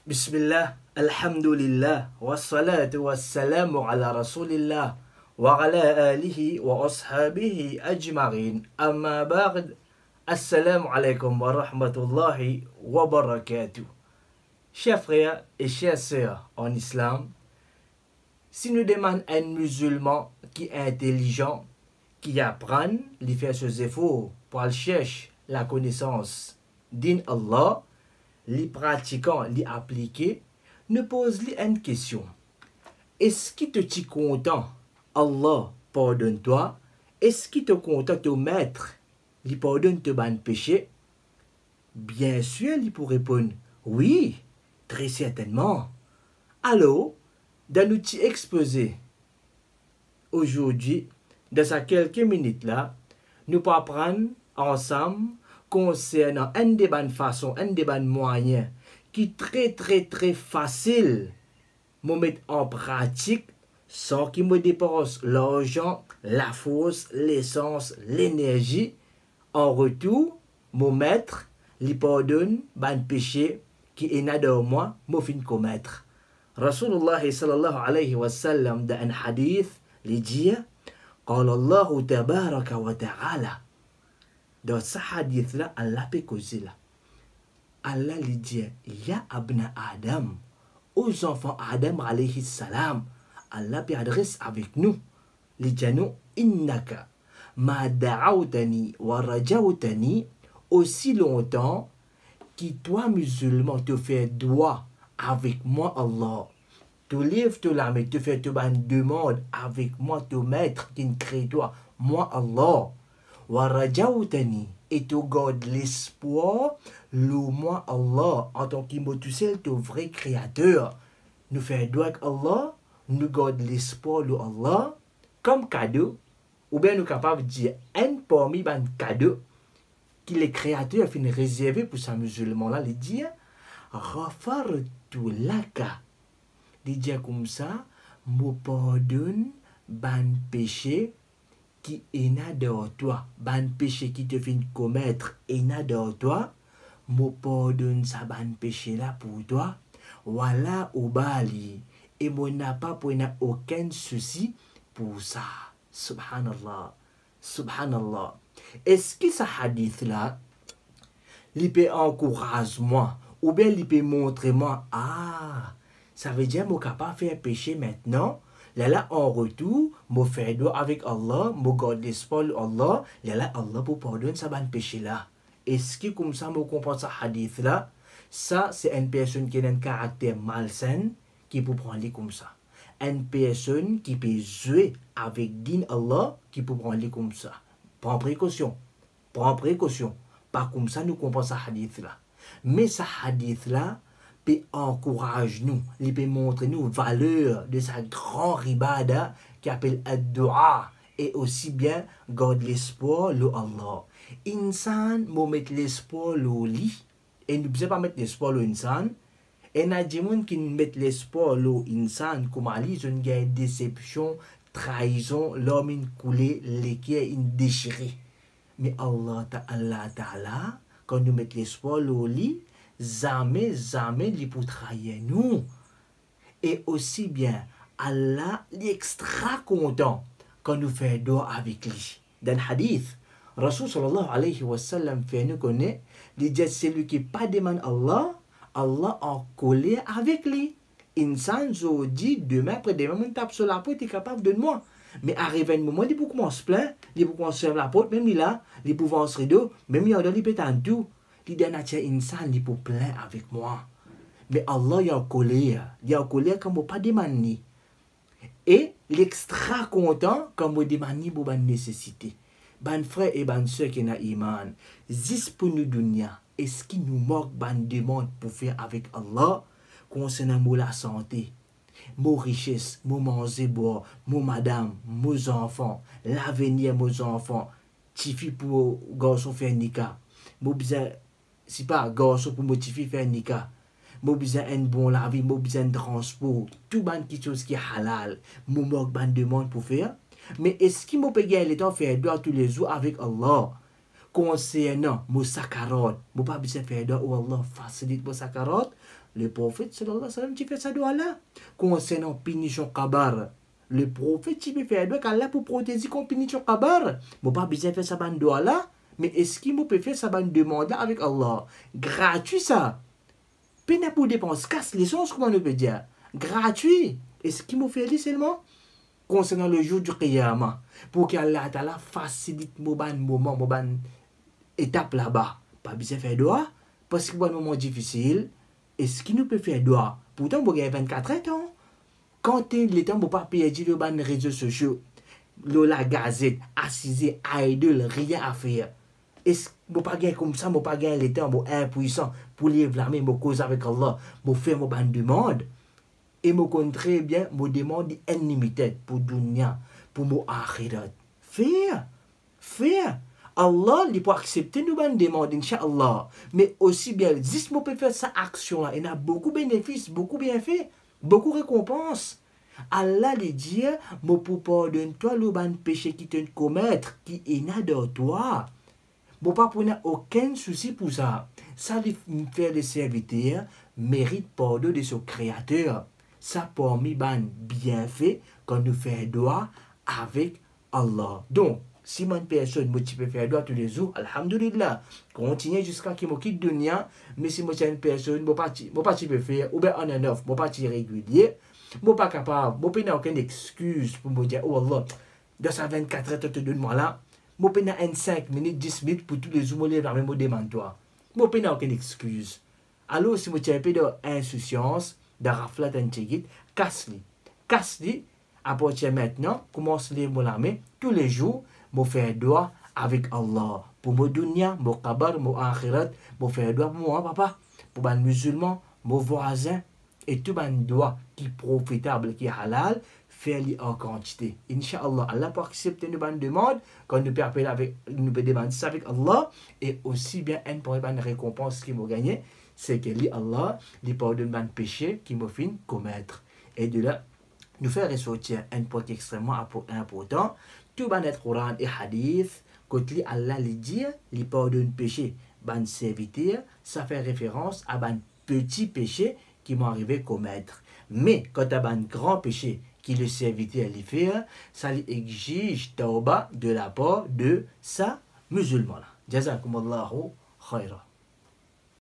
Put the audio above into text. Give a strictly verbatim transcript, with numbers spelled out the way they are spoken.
Bismillah, alhamdulillah, wassalatu wassalamu ala rasulillah, wa ala alihi wa ashabihi ajma'in. Amma ba'd, assalamu alaikum wa rahmatullahi wa barakatuh. Chers frères et chères sœurs en islam, si nous demandons un musulman qui est intelligent, qui apprend, il fait ses efforts pour aller chercher la connaissance din Allah, les pratiquants, les appliquer, ne pose-lui une question. Est-ce qu'il te dit content, Allah pardonne-toi? Est-ce qu'il te content, ton maître, il pardonne tes ban péchés? Bien sûr, il pourrait répondre, oui, très certainement. Alors, dans l'outil exposé, aujourd'hui, dans ces quelques minutes-là, nous allons apprendre ensemble concernant un des bonnes façons, un des bons moyens qui est très très très facile de mettre en pratique sans qu'il me dépense l'argent, la force, l'essence, l'énergie. En retour, me mettre, lui pardonne, ban péché qui est là de moi, me fin commettre. Rasulullah sallallahu alayhi wa sallam dans un hadith, lui dit, قال الله تبارك وتعالى. Dans ce hadith-là, Allah peut causer là. Allah lui dit, Ya abna Adam, aux enfants Adam alayhi salam, Allah peut adresse avec nous. Il dit nous, Innaka, ma da'awtani wa rajawtani, aussi longtemps que toi, musulman, te fais droit avec moi, Allah. Tu lèves te la main, tu fais te bonne demande avec moi, te maître qui crée toi, moi, Allah. Warajawtani, et tu gardes l'espoir, le moi Allah, en tant qu'immotucel, ton vrai créateur. Nous faisons droit avec Allah, nous gardons l'espoir de Allah comme cadeau, ou bien nous sommes capables de dire un parmi les cadeaux que les créateurs finissent réserver pour ces musulmans-là, les dire Ghafartu laka. Les dire comme ça, me pardonne ban péché qui est là dans toi, ban péché qui te fait commettre est là dans toi, me pardonne ça ban péché là pour toi, voilà au bali, et moi n'a pas pour aucun souci pour ça. Subhanallah, subhanallah. Est-ce que ce hadith là, il peut encourager moi, ou bien il peut montrer moi, ah, ça veut dire que je suis capable de faire péché maintenant. Là, là, en retour, je fais doigt avec Allah, je garde l'espoir de Allah. Là, là, Allah pour pardonner ce ban péché-là. Est-ce que comme ça, je comprends ce hadith-là? Ça, c'est une personne qui a un caractère malsain qui peut prendre comme ça. Une personne qui peut jouer avec din Allah qui peut prendre comme ça. Prends précaution. Prends précaution. Pas comme ça, nous comprenons ce hadith-là. Mais ce hadith-là, peut encourage nous, il peut montrer nous valeur de sa grande ribada qui appelle ad-dua et aussi bien garde l'espoir le Allah. Insan mo met l'espoir le lit et nous ne pas mettre l'espoir le insan et na des gens qui mettent l'espoir le insan comme ali une guerre déception, trahison, l'homme in coulé, l'équipe in déchiré. Mais Allah ta'ala ta'ala quand nous mettons l'espoir le lit jamais, jamais il peut trahir nous. Et aussi bien, Allah est extra content quand nous faisons doigt avec lui. Dans le hadith, Rasul sallallahu alayhi wa sallam fait nous connaître, il dit celui qui pas demande Allah, Allah en colère avec lui. Insan zo dit demain après demain, on tape sur la porte, il est capable de moi. Mais arrive un moment, il peut commencer plein, il peut commencer la porte, même là, il peut voir ce rideau, même il y a il peut en tout. Il dit à insan il peut plein avec moi. Mais Allah il est en colère. Il est en colère quand je pas demandé. Et l'extra content quand je demande pour une nécessité. Ban frère et ban soeur qui n'a iman. Zis pour nous dunya. Est-ce qu'il nous manque ban demande pour faire avec Allah concernant la santé, mon richesse, mon manger boire, mon madame, mes enfants, l'avenir mes enfants, tifi pour garçon faire nika. Mon besoin si pas garçon pour motiver faire nika. Mo besoin un bon la vie, mo besoin de transport, tout ban quelque chose qui est halal, mo manque ban demande pour faire. Mais est-ce qu'il m'a payé le temps faire doigt tous les jours avec Allah? Concernant mon sakarat, mo pas besoin faire doigt ou Allah facilite mon sakarat, Le prophète, sallallahu alayhi wa sallam, tu fais ça doigt là. Concernant punition kabar, le prophète, tu peux faire doigt qu'Allah pour protéger qu'on punition kabar. Moi, pas besoin de faire ça doigt là. Mais est-ce qu'il peut faire ça demande là avec Allah? Gratuit ça. Peine pour dépenser, casse les sens, comment on peut dire? Gratuit. Est-ce qu'il m'a fait seulement? Concernant le jour du Qiyamah, pour qu'Allah Ta'ala facilite mon moment, mon étape là-bas. Pas besoin de faire doigt, parce que c'est un moment difficile. Est-ce qu'il nous peut faire doigt? Pourtant, vous avez vingt-quatre ans. Quand il est temps, vous ne pouvez pas payer les réseaux sociaux, la gazette, assisé, idle, rien à faire. Est-ce que vous ne pouvez pas gagner comme ça, vous ne pouvez pas gagner le temps, vous êtes impuissant pour les blâmer, vous cause avec Allah, vous faire vos demande. Et me contraire bien, me demande unlimited pour dunya, pour mon akhirat. Faire, faire. Allah, il peut accepter nous bonnes demandes, Inch'Allah. Mais aussi bien, juste moi peut faire cette action-là. Il y a beaucoup de bénéfices, beaucoup de bienfaits, beaucoup de récompenses. Allah lui dit, moi pour pardonner toi le bon péché qui te commettre, qui est là dans toi. Moi pas prendre aucun souci pour ça. Ça lui fait le serviteur mérite pardon de son créateur. Ça parmi ban bienfait quand nous faisons doigt avec Allah. Donc, si une personne me peut faire doigt tous les jours, alhamdulillah, continuez jusqu'à qu'il me quitte dunya, mais si moi j'ai une personne, moi pas moi pas peux faire ou bien en un off, moi pas régulier, moi pas capable, moi pas aucune excuse pour me dire oh Allah, dans ça vingt-quatre heures te donne moi là, moi pas un cinq minutes, dix minutes pour tous les jours me lever me demande toi. Moi pas aucune excuse. Alors si moi j'ai un peu d'insouciance, de raflat un tigit, casse-li. Casse-li, à partir maintenant, commence les mots la main, tous les jours, me faire doigt avec Allah. Pour mon dunya, mon kabar, mon akhirat, me faire doigt pour moi, papa. Pour les musulmans, mon voisin, et tout le doigt qui est profitable, qui est halal, faire-le en quantité. Inch'Allah, Allah pour accepter nos demandes, quand nous pouvons avec, nous demander ça avec Allah, et aussi bien, un pour une récompense qui m'a gagné, c'est que Allah lui pardonne mes péchés qui me fin commettre. Et de là, nous faire ressortir un point extrêmement important. Tout le Coran et Hadith, quand Allah lui dit, lui pardonne péché, ban serviteur, ça fait référence à ban petit péché qui m'est arrivé commettre. Mais quand à ban grand péché qui le serviteur lui fait, ça lui exige tauba de la part de sa musulman. Jazakumullahu khaira.